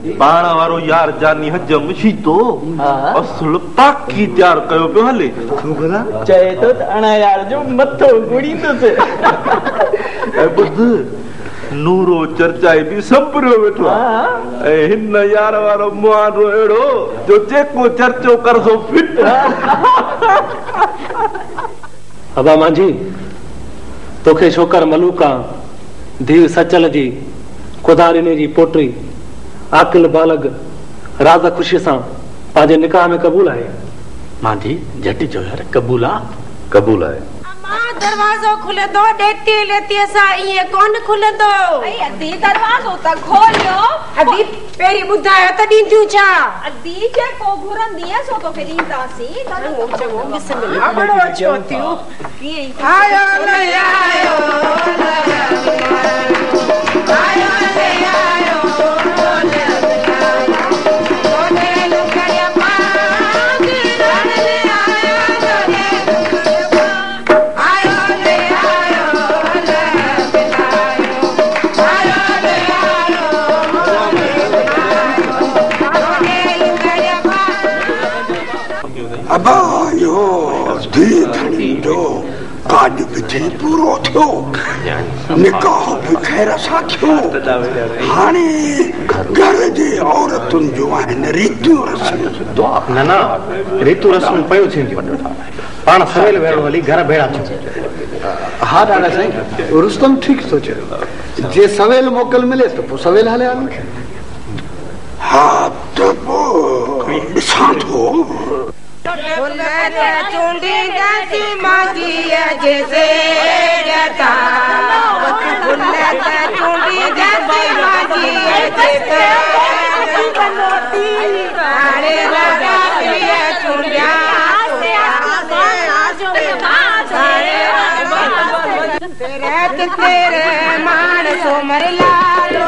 पाण वारो यार जानी हजम शीतो असल पाकी तैयार कयो पियो हले चए तो अणा यार जो मथो गुड़ींदो से बुध नूरो चर्चाए भी संभरो वेठो ए हिन यार वारो मुआरो एड़ो जो चेको चर्चो करसो फिट अबा मांझी तोखे छोकर मलूका धीउ सचल जी खुदारिने जी पोटरी आकिल बालग राज़ खुशी सां पंहिंजे निकाह में क़बूल आहे। मांझी झटि जो यार क़बूल आहे। दरवाजो खुले दो डेटी लेती सा ये कौन खुले दो अदी दरवाजो त खोलियो अदी पेरी बुधायो त दीजू छा अदी के को घुरन दिए सो तो के दीतासी तने मोचे वो बिस्मिल्लाह बड़ो छोतियो की आयो ले आयो आयो ले आयो अबायो दी धनी जो काज बिथे पूरो थियो निकाह भी खैर सा थियो हाने घर जे औरतुन जो आहिन रीतियूं रस्म ना रीतियूं रस्म पयो थींदियूं पाण सवेल वेड़ो हली घर भेड़ा थियो। हाँ दादा साईं रुस्तम ठीक सोचे जे सवेल मोकल मिले तो पोइ सवेल हले आलू हाँ तो ॾिसां थो चूंडी दासी मांगी जैसे जाता चूंडी दासी मांगी जैसे अरे लगा ये चूड़िया तेरे मान सो मर लालो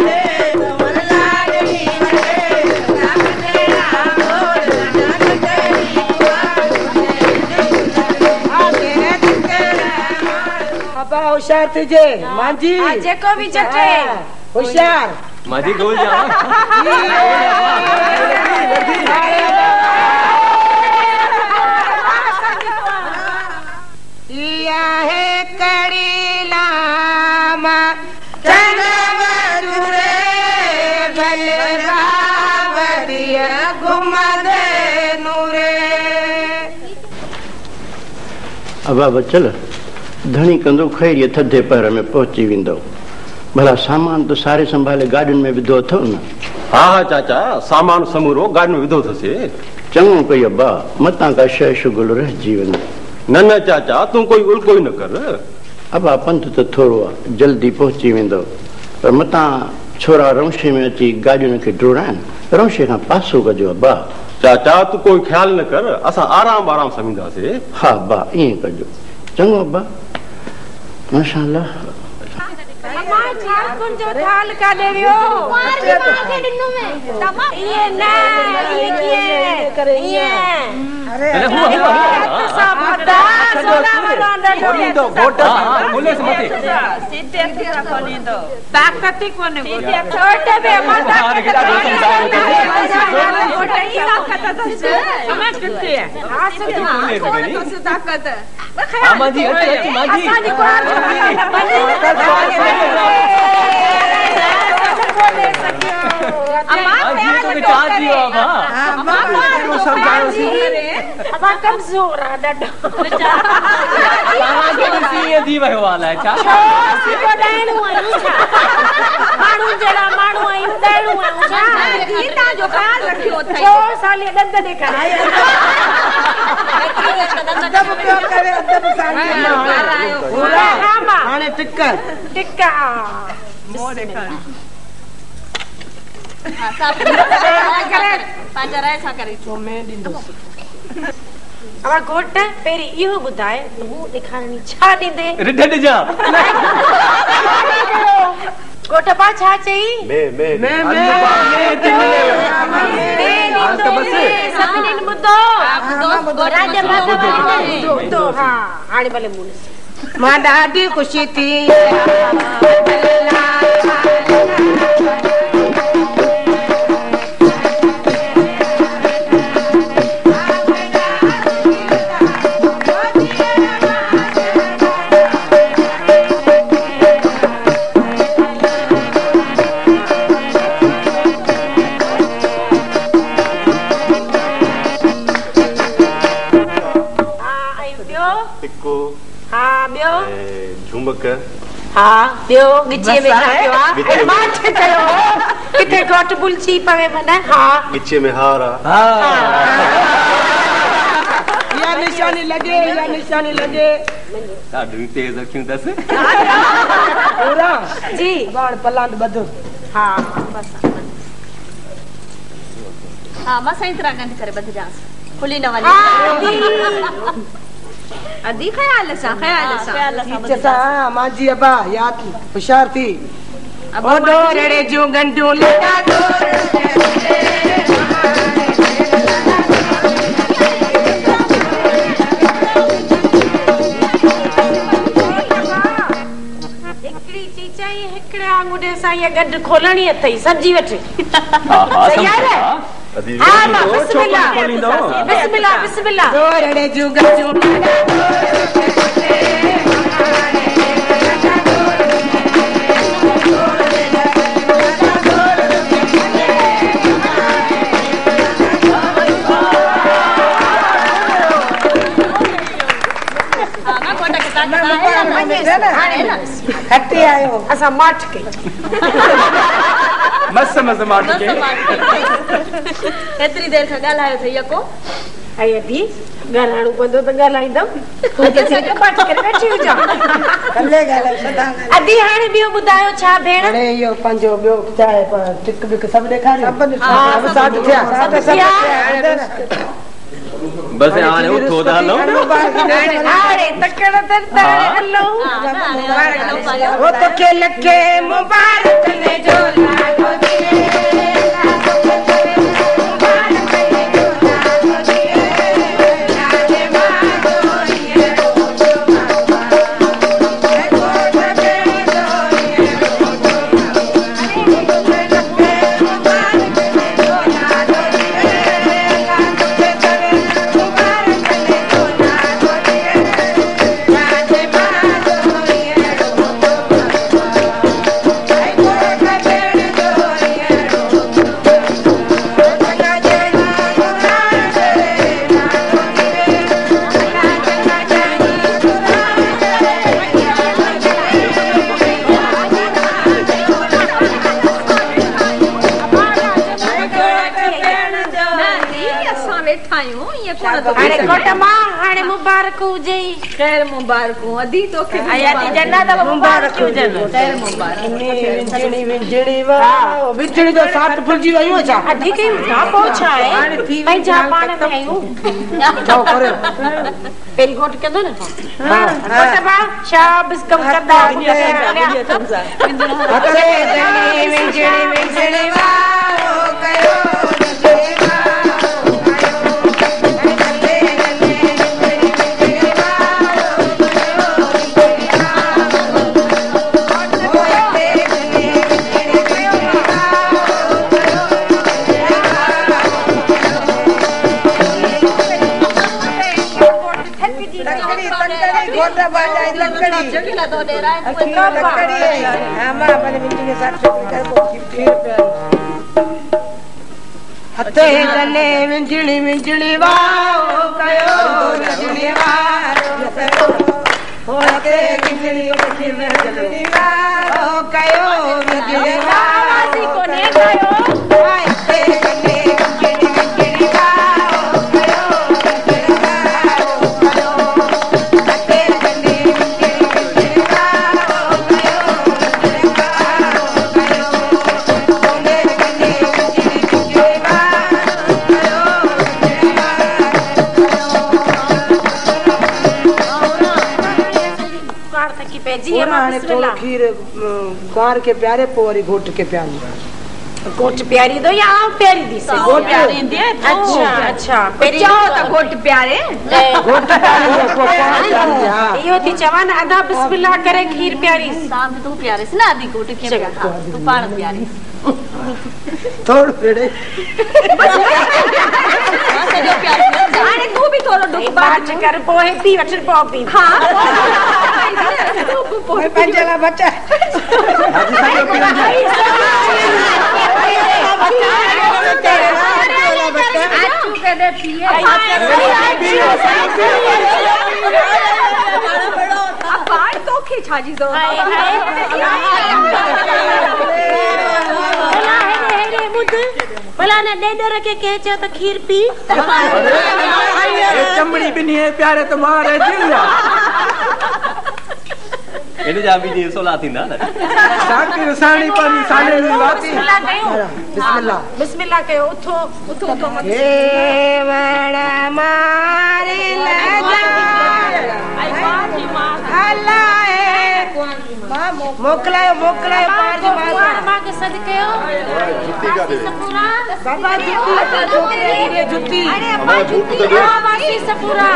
होशियार तुझे मांझी जेको भी चटे होशियार मांझी गोल जा या है कड़ी लामा चनवरे बलरावरिया घुमदे नूरे अबा बचल धनी कंदो खैरिय थधे पैर में पहुंची वेंदो भला सामान तो सारे संभाले गार्डन में विधो अथव न। हाँ चाचा सामान समूरो गार्डन में विधो थसे चङो कई अब्बा मतां का शय शुगुल रहिजी वेंदो न चाचा तू कोई उल्को ही न कर अब्बा पंध तो थोड़ो आहे जल्दी पहुंची वेंदो पर मतां छोरा रौशे में अची गाॾियुनि खे डोड़ाइनि रौशे खां पासो कजो अब्बा। चाचा तू कोई ख्याल न कर असां आराम आराम सां वेंदासीं। हा अब्बा ईअं कजो चङो अब्बा माशाअल्लाह। मां झारखंड जो थाल का देवियो मार के मांगे दिनो में तमा ये ना ये किए ये अरे हुआ सब बता सोना वाला छोड़ी दो गोटा बोले से मत सीधे तेरा खोली दो ताकती कोने बोले छोटे बे माता गोटा ही ताकत से समझ कितने है हां से ताकत मांझी अच्छी मांझी कमजोर अब घोट पेरी इहो बुधाए तू दिखानी छा दीदे रिढ जा घोट पा छा चई मैं सभिनीन बुधो राज बुधो हां हाणे भले मुनस मां ॾाढी खुशी थी ठुमक हाँ बियो गिचे में छापियो आ माठ कयो किथे घोट बुलची पवे मने हाँ गिचे में हारा या निशानी लगे ॾाढी तेज अखियूं अथसि पूरा जी बाण पलांद बधो हाँ बस हाँ मां सही तरह गंढ करे बध जास खुली न वञे अदी ख्याल सां टीचर सा माजी अबा याद होशियार थी अब डोरड़े जो गंढो लगा आंगूठे सां ये गड खोलणी अथई सब्जी वठी तैयार है हां मां बिस्मिल्लाह बिस्मिल्लाह डोरड़े जो गंढो खट्टी आयो असा माठ के मस्त माठ के एतरी देर खां ॻाल्हायो अथई यको अय दी ॻाल्हाइणो पवंदो त ॻाल्हाईंदमि माठ करे वेठी हुजां कल्ले ॻाल्हाए सदा अदी हाणे ॿियो ॿुधायो छा भेण हाणे इहो पंहिंजो ॿियो चाहे टिक बिक सभु ॾेखारियो सभु साथ थिया बस हाणे उथो त हलो हाणे तकड़ त हलो वो तो के लखे मुबारक ने जो लागो हाणे कोट मां हाणे मुबारक हुजे खैर मुबारक अदी तोखे आयाती जन्नत मुबारक हुजे खैर मुबारक विंजड़ी वाह विंजड़ी जो साथ फुलजी वयो छा अदी के ना पहुचाए भाई जा पाण में आयूं जाओ करे पेरी घोट के दो ना हां कोट मां शाबाश कम करदा विंजड़ी वाह हो गयो हथे गले विंजड़ी वाह कयो विंजड़ी वाह हो हथे विंजड़ी वाह कयो विंजड़ी वाह वासी कोने कयो हथे गले विंजड़ी वाह कयो विंजड़ी वाह हथे गले विंजड़ी वाह कयो विंजड़ी वाह कोने गले विंजड़ी थोड़ा खीर कुंवार के प्यारे पोरी घोट के प्यारी गोट प्यारी दो या प्यारी दी से गोट प्यारी दे अच्छा अच्छा चाहो त गोट प्यारे घोट प्यारी यो थी जवान आधा बिस्मिल्लाह करे खीर प्यारी साम तू प्यारे से ना आदि गोट के तू पाण प्यारी थोड़ पेड़े हाणे तू भी थोड़ो डुक बात कर पोए पी वठन पॉपी हां पोए पंजला बच्चा मूंखे छा जी ज़रूरत भला न ॾेॾर खे कंहिं चयो त खीर पी चमड़ी बिनी प्यारे त मारे दिया इन जा भी जी सोला थींदा न साकी साणी पानी साणी लाती बिस्मिल्लाह बिस्मिल्लाह कयो उथो उथो उथो हे वड़ा मारे लगा मोकलायो मोकलायो मां के सदके बाबा जुत्ती अरे अम्मा जुत्ती बाकी सपूरा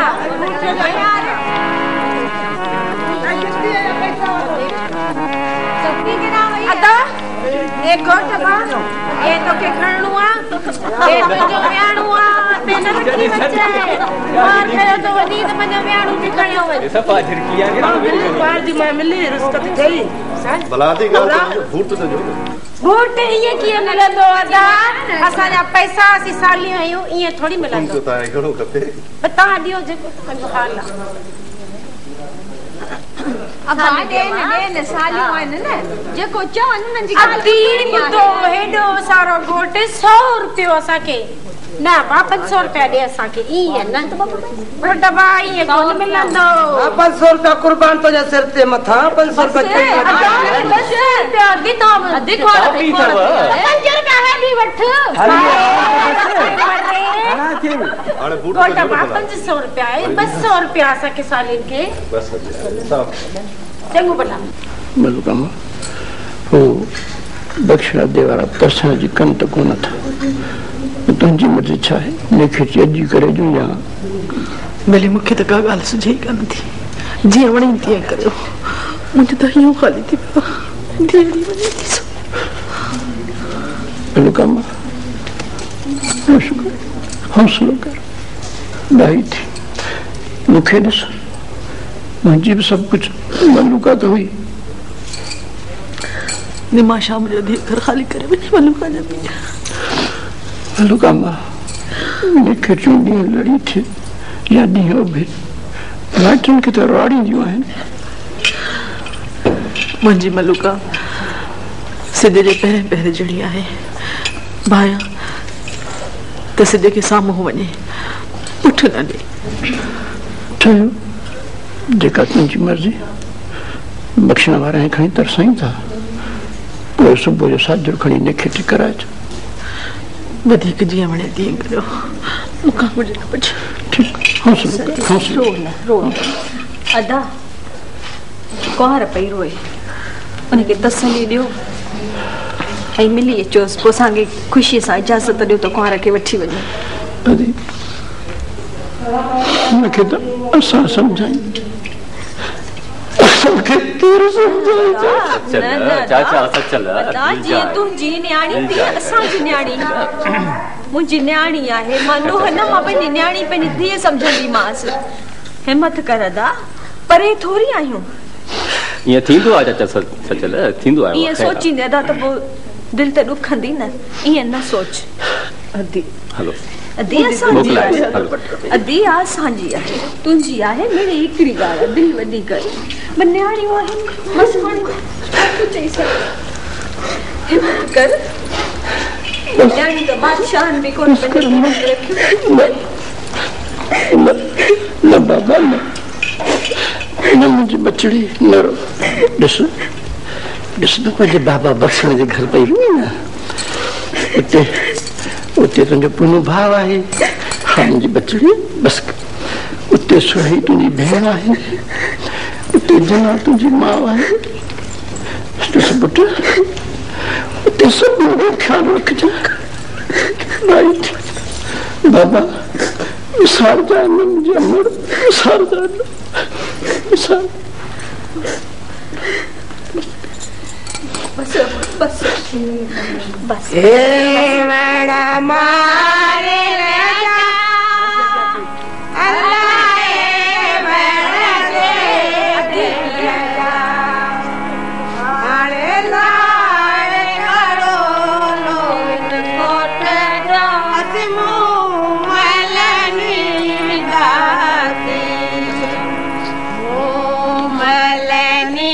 अदा एक घोट बा ये तो के खणनु आ ये तो जो व्याणु आ पेन रखी बच्चे मार कयो तो वनी तो मन व्याणु निकळियो वे सफा झिरकिया के बार दी मैं मिली रिस्क गई भलाती गाल भूत तो जो भूत ये किए मिलंदो अदा असा जा पैसा सी साली आयो ये थोड़ी मिलंदो तो ताए घणो खपे बता दियो जेको कंदो हाल अब दे ने सालियो आइन न जेको चवन न जी अदी तो हेडो सारो घोट 100 रुपयो असा के ना 500 रुपया दे असा के ई है न पर दबा ये कोन मिलंदो 500 रुपया कुर्बान तो जा सिर ते मथा 500 रुपया दी तो दी को 5 रुपया है दी वठ अरे बूट को दबा 500 रुपया है 200 रुपया असा के सालिन के बस सब चंगू बला मलुका हो दक्षिणा देवारा दर्शन जी कन त कोन था तुंहिंजी मर्ज़ी छा आहे मूंखे अॼु करे ॾियूं या भले मूंखे त का ॻाल्हि सुझे ई कान थी जीअं वणे तीअं करियो मुंहिंजो त हीअं ख़ाली थी पियो धीअड़ी वञे थी मलुका हौसलो कर ॾाई थी मूंखे ॾिस मुंहिंजी बि सभु कुझु मलुका त हुई निमा शाम जो धीअ घर ख़ाली करे वञे मलुका जा मलुका मूंखे चूं ॾींहं लड़ी थिए या ॾींहं उभे माइटनि खे त राड़ींदियूं आहिनि मुंहिंजी मलुका सिज जे पहिरें पहिरें जड़ी आहे भाया त सिज खे साम्हूं वञे पुठ न ॾे ठहियो जेका तुंहिंजी मर्ज़ी बख़्शण वारा खणी तरसाईं था पोइ सुबुह जो साजर खणी निखेटी कराइजो वधीक जीअं वणे तीअं करियो मूंखां कुझु न पुछो ठीकु हौसलो रो अदा कुंवार पई रोए उनखे तसली ॾियो ऐं मिली अचोसि पोइ असांखे ख़ुशीअ सां इजाज़त ॾियो त कुंवार खे वठी वञो हुनखे त असां सम्झायूं तुंहिंजी न्याणी थी असांजी न्याणी मुंहिंजी न्याणी आहे मां नुंहं न मां पंहिंजी न्याणी पंहिंजी धीअ सम्झंदीमांसि हिमत कर अदा परे थोरी आहियूं ईअं थींदो आहे चाचा सचल थींदो आहे ईअं सोचींदे अदा त पोइ दिलि त ॾुखंदी न ईअं न सोच अदी हलो अदी असांजी आहे अदी असांजी आहे तुंहिंजी आहे मिड़ी हिकिड़ी ॻाल्हि आहे दिलि वॾी कर न्याणियूं आहिनि बसि हाणे तूं चई सघ हिमत कर न्याणी त बादशाहनि बि कोन न बाबा न मुंहिंजी बचड़ी न रो ॾिस न पंहिंजे बाबा बख़्शण जे घर पई वञे न उते तुंहिंजो पुनो भाउ आहे हा मुंहिंजी बचड़ी बसि उते सुही तुंहिंजी भेण आहे उते जना तुंहिंजी माउ आहे ॾिस पुटु उते सभु ख़्यालु रखजांइ बाबा विसारजा न मुंहिंजी अमर विसारजा न विसार बस बस बस हे वड़ा मारे राजा अल्लाह वड़ा दे राजा आले लाए करो लोट कोट असमो मलनी दाती ओ मलनी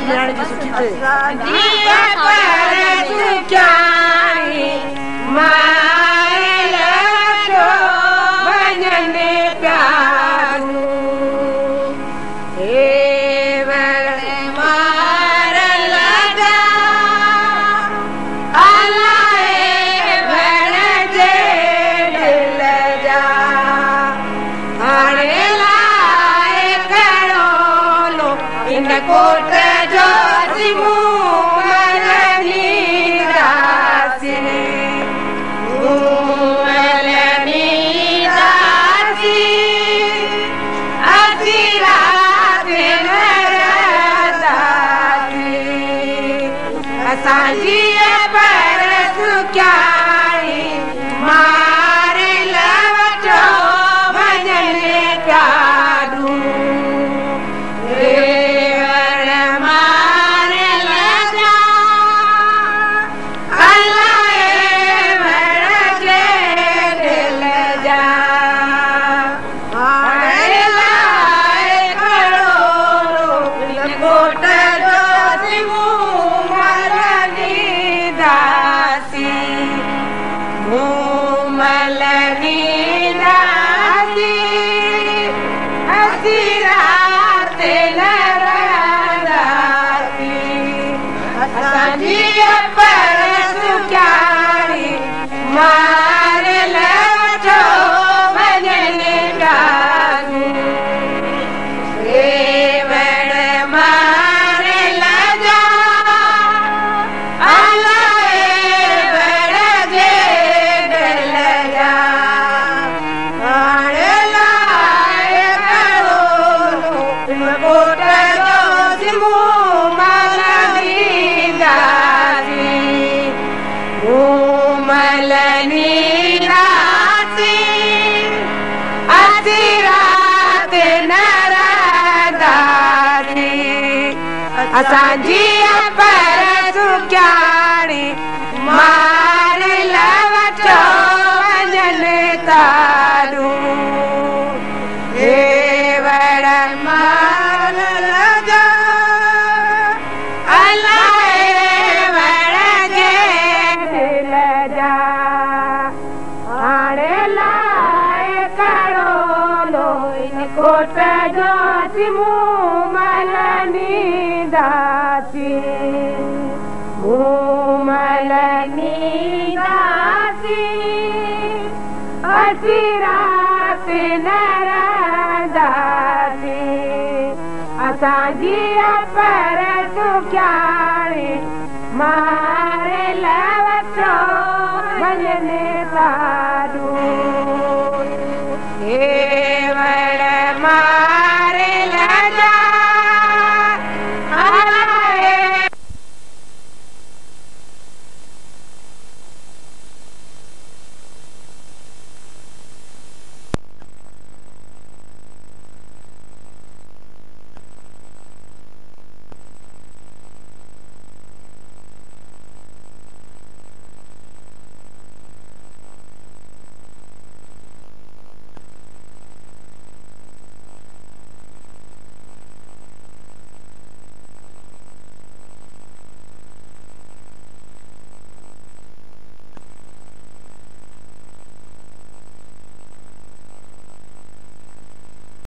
मारे लवटो भजने ता